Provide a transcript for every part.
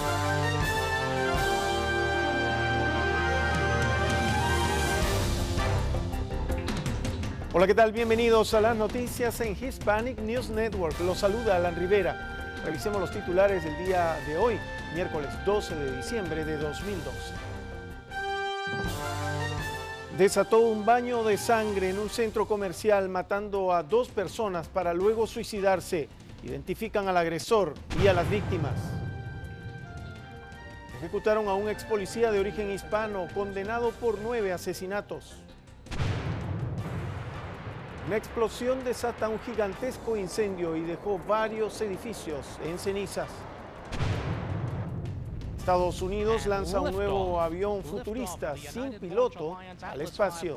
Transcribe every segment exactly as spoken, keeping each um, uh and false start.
Hola, ¿qué tal? Bienvenidos a las noticias en Hispanic News Network. Los saluda Alan Rivera. Revisemos los titulares del día de hoy, miércoles doce de diciembre de dos mil doce. Desató un baño de sangre en un centro comercial, matando a dos personas para luego suicidarse. Identifican al agresor y a las víctimas. Ejecutaron a un ex policía de origen hispano, condenado por nueve asesinatos. Una explosión desata un gigantesco incendio y dejó varios edificios en cenizas. Estados Unidos lanza un nuevo avión futurista sin piloto al espacio.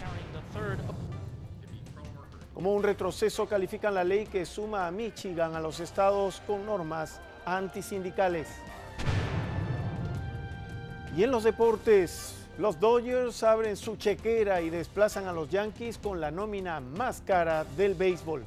Como un retroceso califican la ley que suma a Michigan a los estados con normas antisindicales. Y en los deportes, los Dodgers abren su chequera y desplazan a los Yankees con la nómina más cara del béisbol.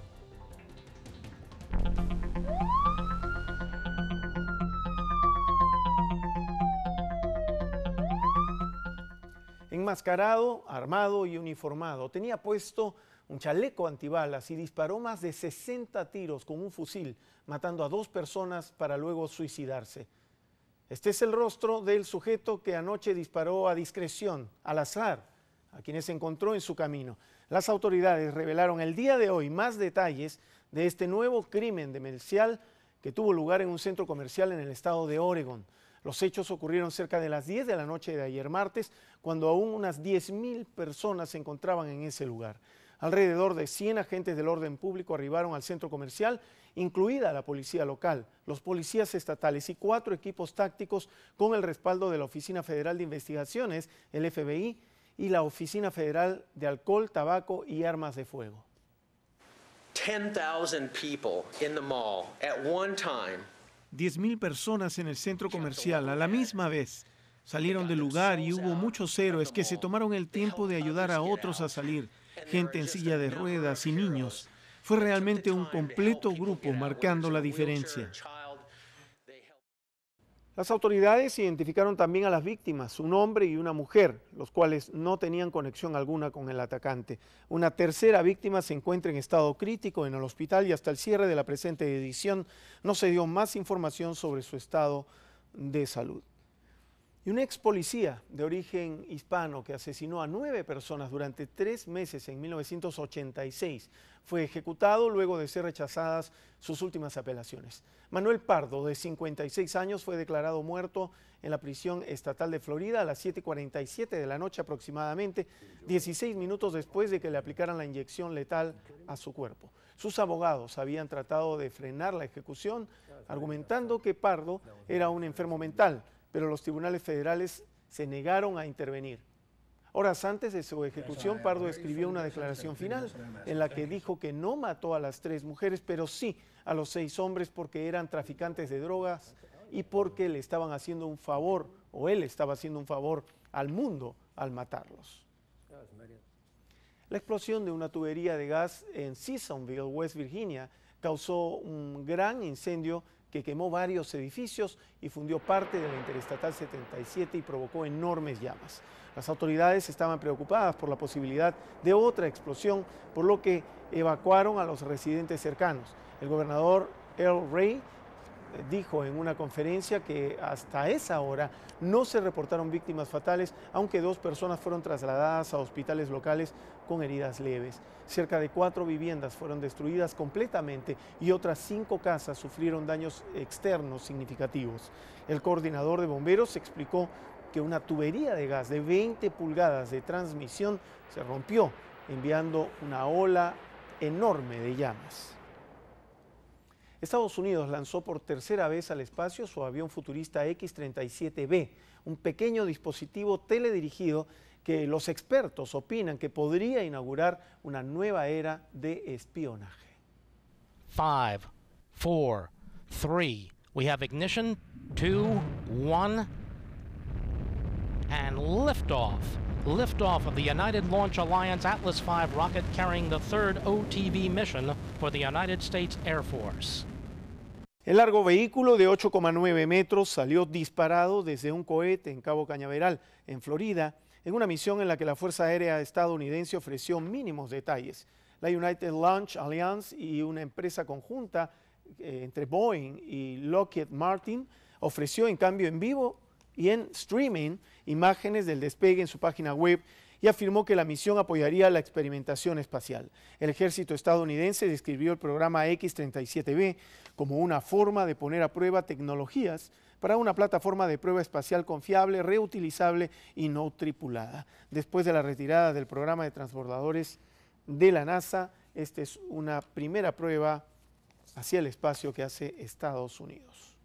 Enmascarado, armado y uniformado, tenía puesto un chaleco antibalas y disparó más de sesenta tiros con un fusil, matando a dos personas para luego suicidarse. Este es el rostro del sujeto que anoche disparó a discreción, al azar, a quienes encontró en su camino. Las autoridades revelaron el día de hoy más detalles de este nuevo crimen demencial que tuvo lugar en un centro comercial en el estado de Oregon. Los hechos ocurrieron cerca de las diez de la noche de ayer martes, cuando aún unas diez mil personas se encontraban en ese lugar. Alrededor de cien agentes del orden público arribaron al centro comercial, incluida la policía local, los policías estatales y cuatro equipos tácticos con el respaldo de la Oficina Federal de Investigaciones, el F B I, y la Oficina Federal de Alcohol, Tabaco y Armas de Fuego. ten thousand people in the mall at one time. diez mil personas en el centro comercial a la misma vez. Salieron del lugar y hubo muchos héroes que se tomaron el tiempo de ayudar a otros a salir. Gente en silla de ruedas y niños. Fue realmente un completo grupo marcando la diferencia. Las autoridades identificaron también a las víctimas, un hombre y una mujer, los cuales no tenían conexión alguna con el atacante. Una tercera víctima se encuentra en estado crítico en el hospital y hasta el cierre de la presente edición no se dio más información sobre su estado de salud. Y un ex policía de origen hispano que asesinó a nueve personas durante tres meses en mil novecientos ochenta y seis fue ejecutado luego de ser rechazadas sus últimas apelaciones. Manuel Pardo, de cincuenta y seis años, fue declarado muerto en la prisión estatal de Florida a las siete y cuarenta y siete de la noche aproximadamente, dieciséis minutos después de que le aplicaran la inyección letal a su cuerpo. Sus abogados habían tratado de frenar la ejecución, argumentando que Pardo era un enfermo mental, pero los tribunales federales se negaron a intervenir. Horas antes de su ejecución, Pardo escribió una declaración final en la que dijo que no mató a las tres mujeres, pero sí a los seis hombres porque eran traficantes de drogas y porque le estaban haciendo un favor, o él estaba haciendo un favor al mundo al matarlos. La explosión de una tubería de gas en Seasonville, West Virginia, causó un gran incendio que quemó varios edificios y fundió parte de la Interestatal setenta y siete y provocó enormes llamas. Las autoridades estaban preocupadas por la posibilidad de otra explosión, por lo que evacuaron a los residentes cercanos. El gobernador Earl Ray dijo en una conferencia que hasta esa hora no se reportaron víctimas fatales, aunque dos personas fueron trasladadas a hospitales locales con heridas leves. Cerca de cuatro viviendas fueron destruidas completamente y otras cinco casas sufrieron daños externos significativos. El coordinador de bomberos explicó que una tubería de gas de veinte pulgadas de transmisión se rompió, enviando una ola enorme de llamas. Estados Unidos lanzó por tercera vez al espacio su avión futurista X treinta y siete B, un pequeño dispositivo teledirigido que los expertos opinan que podría inaugurar una nueva era de espionaje. Five, four, three. We have ignition. Two, one, and liftoff. Liftoff of the United Launch Alliance Atlas five rocket carrying the third O T V mission for the United States Air Force. El largo vehículo de ocho coma nueve metros salió disparado desde un cohete en Cabo Cañaveral, en Florida, en una misión en la que la Fuerza Aérea estadounidense ofreció mínimos detalles. La United Launch Alliance y una empresa conjunta eh, entre Boeing y Lockheed Martin ofreció en cambio en vivo y en streaming imágenes del despegue en su página web y afirmó que la misión apoyaría la experimentación espacial. El ejército estadounidense describió el programa X treinta y siete B como una forma de poner a prueba tecnologías para una plataforma de prueba espacial confiable, reutilizable y no tripulada. Después de la retirada del programa de transbordadores de la NASA, esta es una primera prueba hacia el espacio que hace Estados Unidos.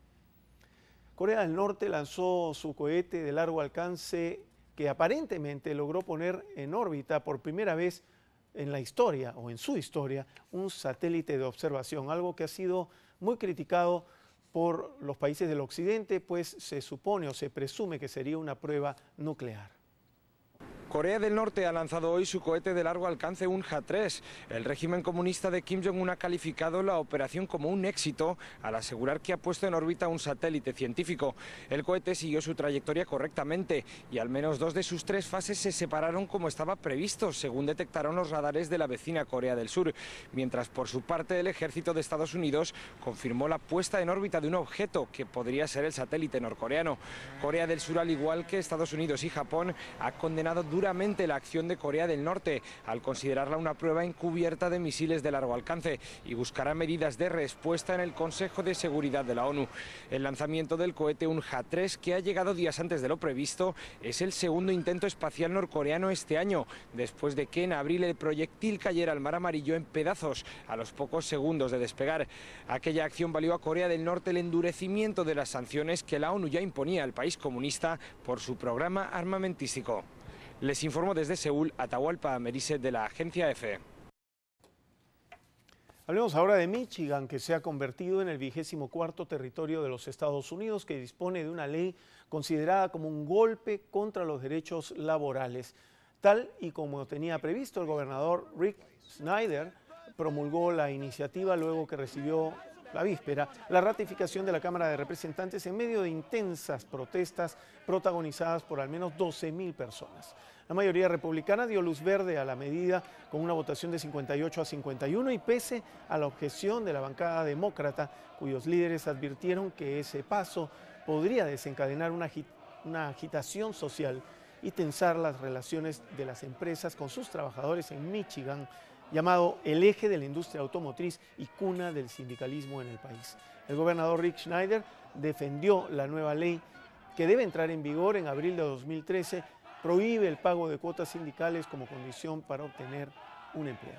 Corea del Norte lanzó su cohete de largo alcance que aparentemente logró poner en órbita por primera vez en la historia o en su historia un satélite de observación, algo que ha sido muy criticado por los países del occidente, pues se supone o se presume que sería una prueba nuclear. Corea del Norte ha lanzado hoy su cohete de largo alcance Unha tres. El régimen comunista de Kim Jong-un ha calificado la operación como un éxito al asegurar que ha puesto en órbita un satélite científico. El cohete siguió su trayectoria correctamente y al menos dos de sus tres fases se separaron como estaba previsto, según detectaron los radares de la vecina Corea del Sur. Mientras por su parte el ejército de Estados Unidos confirmó la puesta en órbita de un objeto que podría ser el satélite norcoreano. Corea del Sur, al igual que Estados Unidos y Japón, ha condenado duramente duramente la acción de Corea del Norte al considerarla una prueba encubierta de misiles de largo alcance y buscará medidas de respuesta en el Consejo de Seguridad de la ONU. El lanzamiento del cohete Unha tres, que ha llegado días antes de lo previsto, es el segundo intento espacial norcoreano este año, después de que en abril el proyectil cayera al Mar Amarillo en pedazos a los pocos segundos de despegar. Aquella acción valió a Corea del Norte el endurecimiento de las sanciones que la ONU ya imponía al país comunista por su programa armamentístico. Les informo desde Seúl, Atahualpa Merise, de la agencia EFE. Hablemos ahora de Michigan, que se ha convertido en el vigésimo cuarto territorio de los Estados Unidos, que dispone de una ley considerada como un golpe contra los derechos laborales. Tal y como tenía previsto, el gobernador Rick Snyder promulgó la iniciativa luego que recibió la víspera la ratificación de la Cámara de Representantes en medio de intensas protestas protagonizadas por al menos doce mil personas. La mayoría republicana dio luz verde a la medida con una votación de cincuenta y ocho a cincuenta y uno y pese a la objeción de la bancada demócrata, cuyos líderes advirtieron que ese paso podría desencadenar una, agit una agitación social y tensar las relaciones de las empresas con sus trabajadores en Michigan, llamado el eje de la industria automotriz y cuna del sindicalismo en el país. El gobernador Rick Snyder defendió la nueva ley que debe entrar en vigor en abril de dos mil trece, prohíbe el pago de cuotas sindicales como condición para obtener un empleo.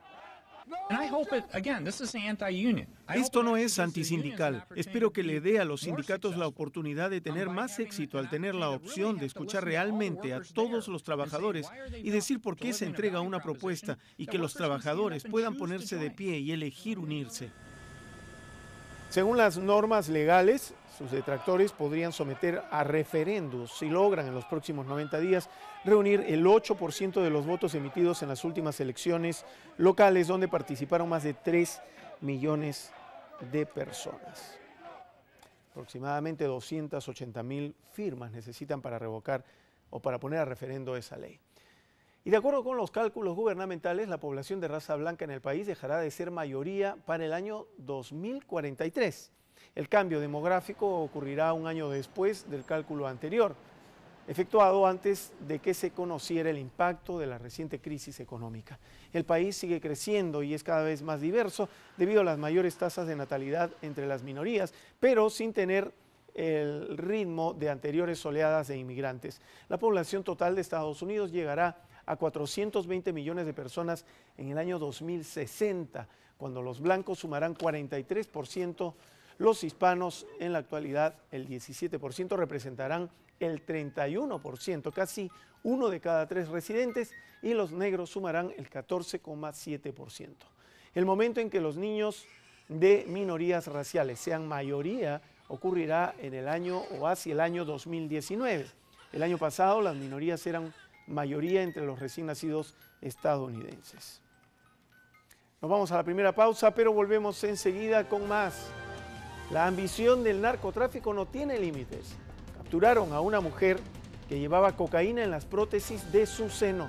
Esto no es antisindical. Espero que le dé a los sindicatos la oportunidad de tener más éxito al tener la opción de escuchar realmente a todos los trabajadores y decir por qué se entrega una propuesta y que los trabajadores puedan ponerse de pie y elegir unirse. Según las normas legales, sus detractores podrían someter a referendos si logran en los próximos noventa días reunir el ocho por ciento de los votos emitidos en las últimas elecciones locales, donde participaron más de tres millones de personas. Aproximadamente doscientas ochenta mil firmas necesitan para revocar o para poner a referendo esa ley. Y de acuerdo con los cálculos gubernamentales, la población de raza blanca en el país dejará de ser mayoría para el año dos mil cuarenta y tres. El cambio demográfico ocurrirá un año después del cálculo anterior, efectuado antes de que se conociera el impacto de la reciente crisis económica. El país sigue creciendo y es cada vez más diverso debido a las mayores tasas de natalidad entre las minorías, pero sin tener el ritmo de anteriores oleadas de inmigrantes. La población total de Estados Unidos llegará a cuatrocientos veinte millones de personas en el año dos mil sesenta, cuando los blancos sumarán cuarenta y tres por ciento, los hispanos en la actualidad el diecisiete por ciento representarán el treinta y uno por ciento, casi uno de cada tres residentes, y los negros sumarán el catorce coma siete por ciento. El momento en que los niños de minorías raciales sean mayoría ocurrirá en el año o hacia el año dos mil diecinueve. El año pasado las minorías eran mayoría entre los recién nacidos estadounidenses. Nos vamos a la primera pausa, pero volvemos enseguida con más. La ambición del narcotráfico no tiene límites. Capturaron a una mujer que llevaba cocaína en las prótesis de sus senos.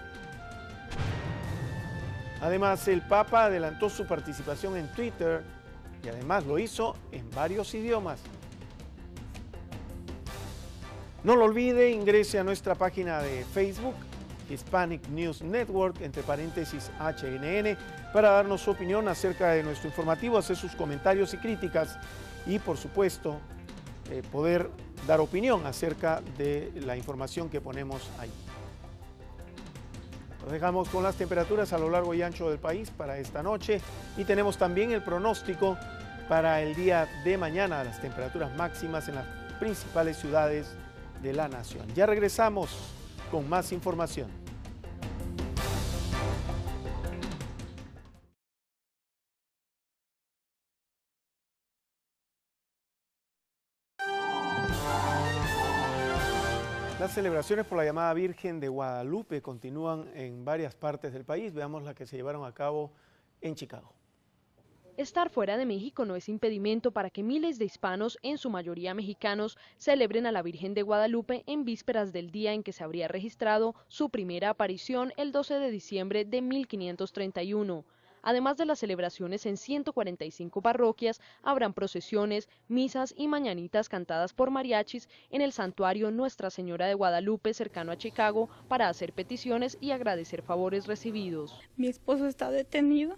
Además, el Papa adelantó su participación en Twitter y además lo hizo en varios idiomas. No lo olvide, ingrese a nuestra página de Facebook, Hispanic News Network, entre paréntesis H N N, para darnos su opinión acerca de nuestro informativo, hacer sus comentarios y críticas y, por supuesto, eh, poder dar opinión acerca de la información que ponemos ahí. Nos dejamos con las temperaturas a lo largo y ancho del país para esta noche y tenemos también el pronóstico para el día de mañana, las temperaturas máximas en las principales ciudades de la nación. Ya regresamos con más información. Las celebraciones por la llamada Virgen de Guadalupe continúan en varias partes del país. Veamos la que se llevaron a cabo en Chicago. Estar fuera de México no es impedimento para que miles de hispanos, en su mayoría mexicanos, celebren a la Virgen de Guadalupe en vísperas del día en que se habría registrado su primera aparición el doce de diciembre de mil quinientos treinta y uno. Además de las celebraciones en ciento cuarenta y cinco parroquias, habrán procesiones, misas y mañanitas cantadas por mariachis en el santuario Nuestra Señora de Guadalupe, cercano a Chicago, para hacer peticiones y agradecer favores recibidos. Mi esposo está detenido.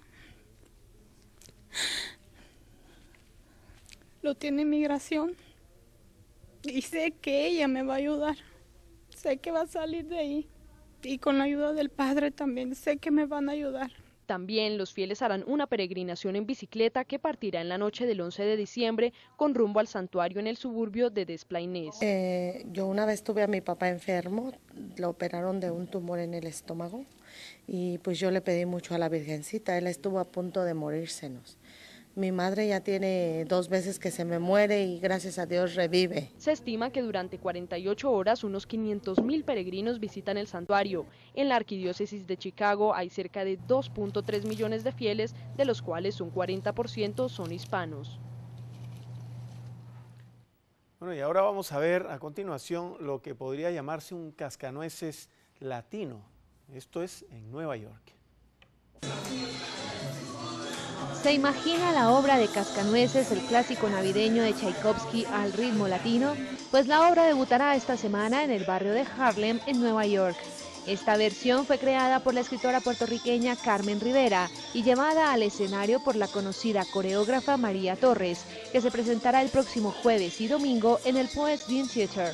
Lo tiene migración y sé que ella me va a ayudar. Sé que va a salir de ahí y con la ayuda del Padre también sé que me van a ayudar. También los fieles harán una peregrinación en bicicleta que partirá en la noche del once de diciembre con rumbo al santuario en el suburbio de Des Plaines. Eh, yo una vez tuve a mi papá enfermo, lo operaron de un tumor en el estómago y pues yo le pedí mucho a la Virgencita, él estuvo a punto de morírsenos. Mi madre ya tiene dos veces que se me muere y gracias a Dios revive. Se estima que durante cuarenta y ocho horas unos quinientos mil peregrinos visitan el santuario. En la arquidiócesis de Chicago hay cerca de dos punto tres millones de fieles, de los cuales un cuarenta por ciento son hispanos. Bueno, y ahora vamos a ver a continuación lo que podría llamarse un cascanueces latino. Esto es en Nueva York. ¿Se imagina la obra de Cascanueces, el clásico navideño de Tchaikovsky al ritmo latino? Pues la obra debutará esta semana en el barrio de Harlem, en Nueva York. Esta versión fue creada por la escritora puertorriqueña Carmen Rivera y llevada al escenario por la conocida coreógrafa María Torres, que se presentará el próximo jueves y domingo en el Poets Dream Theater.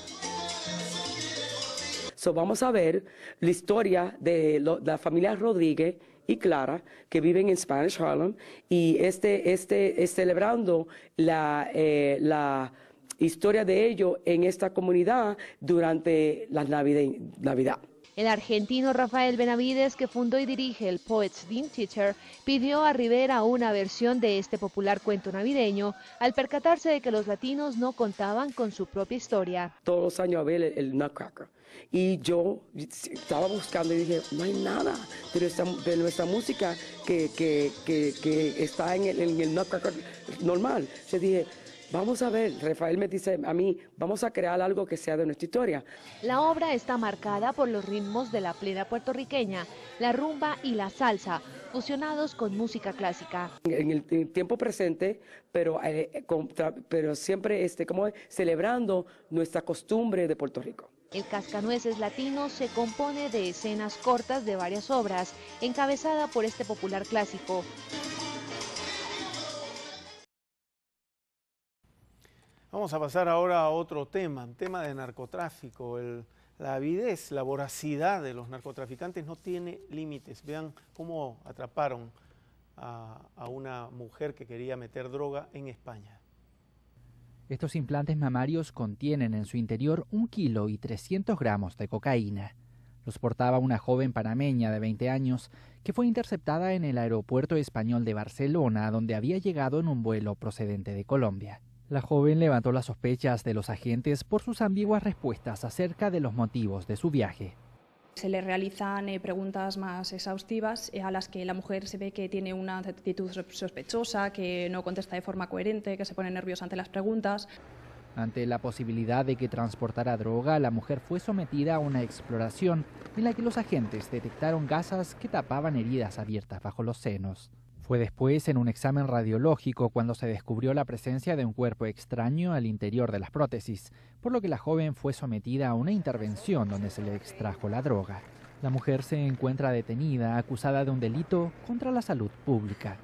So, vamos a ver la historia de lo, la familia Rodríguez y Clara, que viven en Spanish Harlem, y este, este es celebrando la, eh, la historia de ellos en esta comunidad durante la Navidad. Navidad. El argentino Rafael Benavides, que fundó y dirige el Poets Dream Theater, pidió a Rivera una versión de este popular cuento navideño, al percatarse de que los latinos no contaban con su propia historia. Todos los años a ver el, el Nutcracker. Y yo estaba buscando y dije, no hay nada de nuestra, de nuestra música que, que, que, que está en el, en el Nutcracker normal. Yo dije, vamos a ver, Rafael me dice a mí, vamos a crear algo que sea de nuestra historia. La obra está marcada por los ritmos de la plena puertorriqueña, la rumba y la salsa, fusionados con música clásica. En el, en el tiempo presente, pero, eh, contra, pero siempre este, como celebrando nuestra costumbre de Puerto Rico. El Cascanueces latino se compone de escenas cortas de varias obras, encabezada por este popular clásico. Vamos a pasar ahora a otro tema, un tema de narcotráfico. El, la avidez, la voracidad de los narcotraficantes no tiene límites. Vean cómo atraparon a, a una mujer que quería meter droga en España. Estos implantes mamarios contienen en su interior un kilo y trescientos gramos de cocaína. Los portaba una joven panameña de veinte años que fue interceptada en el aeropuerto español de Barcelona, donde había llegado en un vuelo procedente de Colombia. La joven levantó las sospechas de los agentes por sus ambiguas respuestas acerca de los motivos de su viaje. Se le realizan eh, preguntas más exhaustivas eh, a las que la mujer se ve que tiene una actitud sospechosa, que no contesta de forma coherente, que se pone nerviosa ante las preguntas. Ante la posibilidad de que transportara droga, la mujer fue sometida a una exploración en la que los agentes detectaron gasas que tapaban heridas abiertas bajo los senos. Fue después en un examen radiológico cuando se descubrió la presencia de un cuerpo extraño al interior de las prótesis, por lo que la joven fue sometida a una intervención donde se le extrajo la droga. La mujer se encuentra detenida, acusada de un delito contra la salud pública.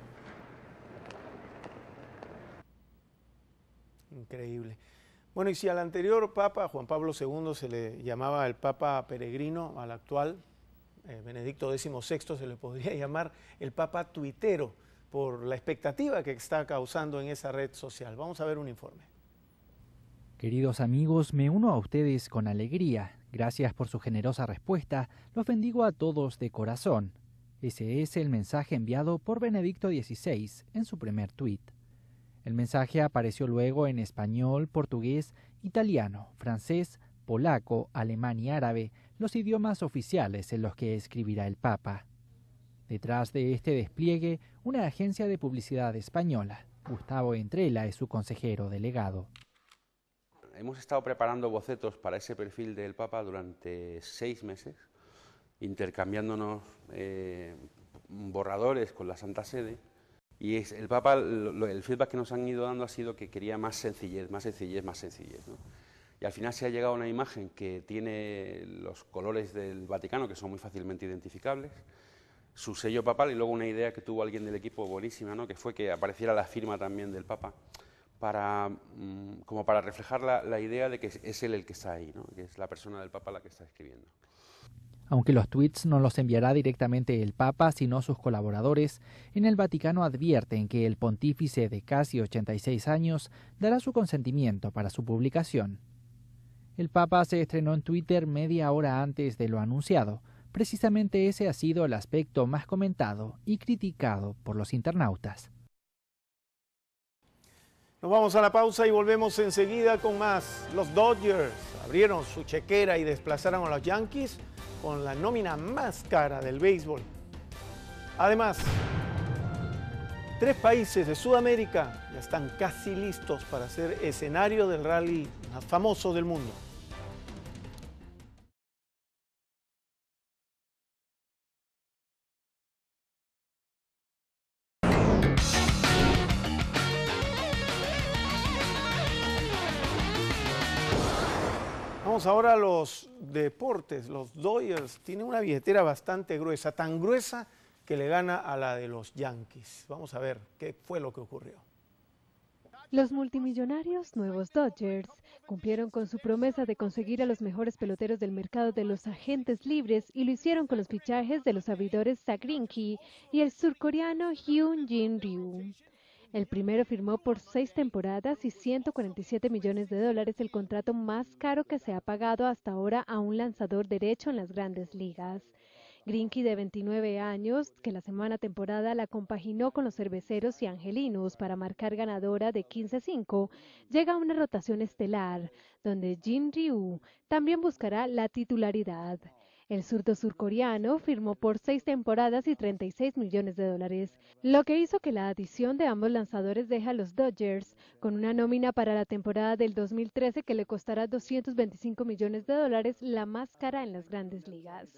Increíble. Bueno, y si al anterior Papa, Juan Pablo segundo, se le llamaba el Papa peregrino, al actual eh, Benedicto dieciséis se le podría llamar el Papa tuitero, por la expectativa que está causando en esa red social. Vamos a ver un informe. Queridos amigos, me uno a ustedes con alegría. Gracias por su generosa respuesta. Los bendigo a todos de corazón. Ese es el mensaje enviado por Benedicto dieciséis en su primer tuit. El mensaje apareció luego en español, portugués, italiano, francés, polaco, alemán y árabe, los idiomas oficiales en los que escribirá el Papa. Detrás de este despliegue, una agencia de publicidad española. Gustavo Entrela es su consejero delegado. Hemos estado preparando bocetos para ese perfil del Papa durante seis meses, intercambiándonos eh, borradores con la Santa Sede. Y es, el Papa, lo, el feedback que nos han ido dando ha sido que quería más sencillez, más sencillez, más sencillez, ¿no? Y al final se ha llegado a una imagen que tiene los colores del Vaticano, que son muy fácilmente identificables, su sello papal y luego una idea que tuvo alguien del equipo buenísima, ¿no? Que fue que apareciera la firma también del Papa, para, mmm, como para reflejar la, la idea de que es, es él el que está ahí, ¿no? Que es la persona del Papa la que está escribiendo. Aunque los tweets no los enviará directamente el Papa, sino sus colaboradores, en el Vaticano advierten que el pontífice de casi ochenta y seis años dará su consentimiento para su publicación. El Papa se estrenó en Twitter media hora antes de lo anunciado. Precisamente ese ha sido el aspecto más comentado y criticado por los internautas. Nos vamos a la pausa y volvemos enseguida con más. Los Dodgers abrieron su chequera y desplazaron a los Yankees con la nómina más cara del béisbol. Además, tres países de Sudamérica ya están casi listos para ser escenario del rally más famoso del mundo. Vamos ahora a los deportes. Los Dodgers tienen una billetera bastante gruesa, tan gruesa que le gana a la de los Yankees. Vamos a ver qué fue lo que ocurrió. Los multimillonarios nuevos Dodgers cumplieron con su promesa de conseguir a los mejores peloteros del mercado de los agentes libres y lo hicieron con los fichajes de los abridores Zack Greinke y el surcoreano Hyun-Jin Ryu. El primero firmó por seis temporadas y ciento cuarenta y siete millones de dólares, el contrato más caro que se ha pagado hasta ahora a un lanzador derecho en las grandes ligas. Greinke, de veintinueve años, que la semana temporada la compaginó con los cerveceros y angelinos para marcar ganadora de quince a cinco, llega a una rotación estelar, donde Jin Ryu también buscará la titularidad. El zurdo surcoreano firmó por seis temporadas y treinta y seis millones de dólares, lo que hizo que la adición de ambos lanzadores deje a los Dodgers con una nómina para la temporada del dos mil trece que le costará doscientos veinticinco millones de dólares, la más cara en las grandes ligas.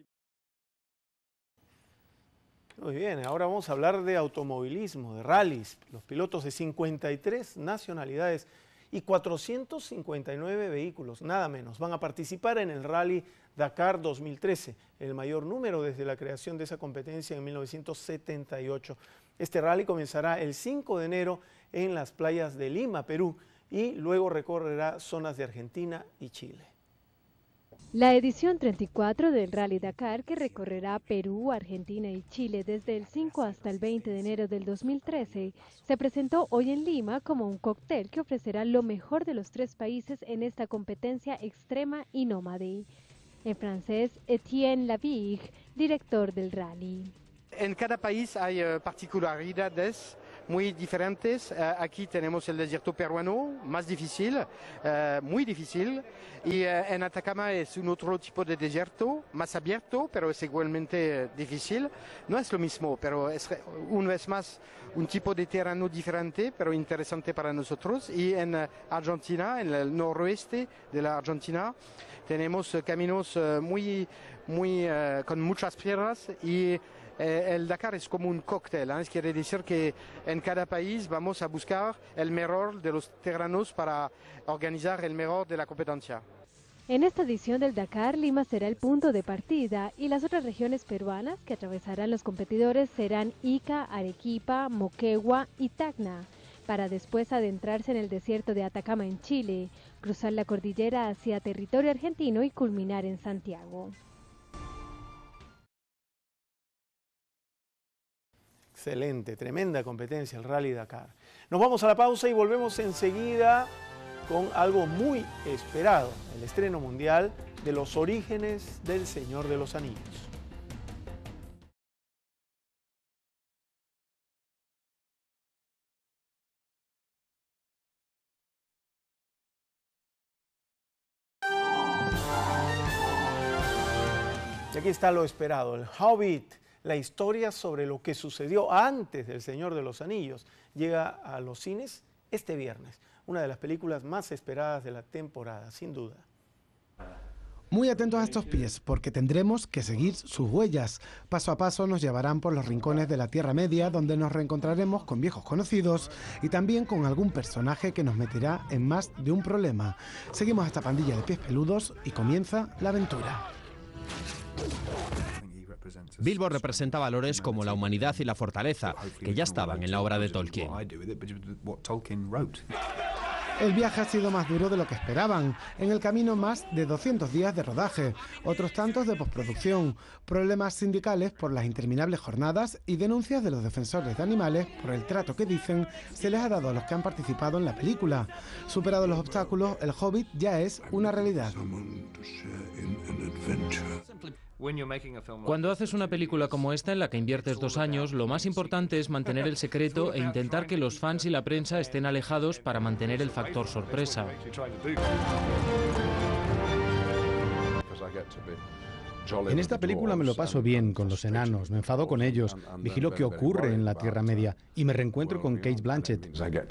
Muy bien, ahora vamos a hablar de automovilismo, de rallies. Los pilotos de cincuenta y tres nacionalidades y cuatrocientos cincuenta y nueve vehículos, nada menos, van a participar en el Rally Dakar dos mil trece, el mayor número desde la creación de esa competencia en mil novecientos setenta y ocho. Este rally comenzará el cinco de enero en las playas de Lima, Perú, y luego recorrerá zonas de Argentina y Chile. La edición treinta y cuatro del Rally Dakar, que recorrerá Perú, Argentina y Chile desde el cinco hasta el veinte de enero del dos mil trece, se presentó hoy en Lima como un cóctel que ofrecerá lo mejor de los tres países en esta competencia extrema y nómade. En francés, Etienne Lavigue, director del rally. En cada país hay uh, particularidades. muy diferentes. Uh, aquí tenemos el desierto peruano, más difícil, uh, muy difícil, y uh, en Atacama es un otro tipo de desierto, más abierto, pero es igualmente difícil. No es lo mismo, pero es una vez más un tipo de terreno diferente, pero interesante para nosotros. Y en uh, Argentina, en el noroeste de la Argentina, tenemos uh, caminos uh, muy, muy, uh, con muchas piedras y Eh, el Dakar es como un cóctel, ¿eh? Quiere decir que en cada país vamos a buscar el mejor de los terrenos para organizar el mejor de la competencia. En esta edición del Dakar, Lima será el punto de partida y las otras regiones peruanas que atravesarán los competidores serán Ica, Arequipa, Moquegua y Tacna, para después adentrarse en el desierto de Atacama en Chile, cruzar la cordillera hacia territorio argentino y culminar en Santiago. Excelente, tremenda competencia el Rally Dakar. Nos vamos a la pausa y volvemos enseguida con algo muy esperado, el estreno mundial de Los Orígenes del Señor de los Anillos. Y aquí está lo esperado, el Hobbit. La historia sobre lo que sucedió antes del Señor de los Anillos llega a los cines este viernes. Una de las películas más esperadas de la temporada, sin duda. Muy atentos a estos pies, porque tendremos que seguir sus huellas. Paso a paso nos llevarán por los rincones de la Tierra Media, donde nos reencontraremos con viejos conocidos y también con algún personaje que nos meterá en más de un problema. Seguimos a esta pandilla de pies peludos y comienza la aventura. Bilbo representa valores como la humanidad y la fortaleza, que ya estaban en la obra de Tolkien. El viaje ha sido más duro de lo que esperaban. En el camino más de doscientos días de rodaje, otros tantos de postproducción, problemas sindicales por las interminables jornadas y denuncias de los defensores de animales por el trato que dicen se les ha dado a los que han participado en la película. Superados los obstáculos, el Hobbit ya es una realidad. Cuando haces una película como esta en la que inviertes dos años, lo más importante es mantener el secreto e intentar que los fans y la prensa estén alejados para mantener el factor sorpresa. En esta película me lo paso bien con los enanos, me enfado con ellos, vigilo qué ocurre en la Tierra Media y me reencuentro con Kate Blanchett.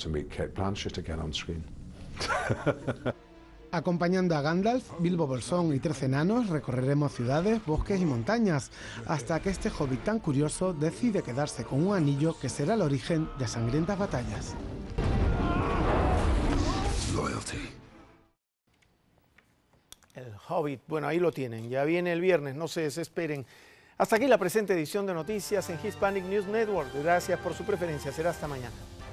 Acompañando a Gandalf, Bilbo Bolsón y trece enanos, recorreremos ciudades, bosques y montañas, hasta que este hobbit tan curioso decide quedarse con un anillo que será el origen de sangrientas batallas. El Hobbit, bueno, ahí lo tienen, ya viene el viernes, no se desesperen. Hasta aquí la presente edición de noticias en Hispanic News Network. Gracias por su preferencia, será hasta mañana.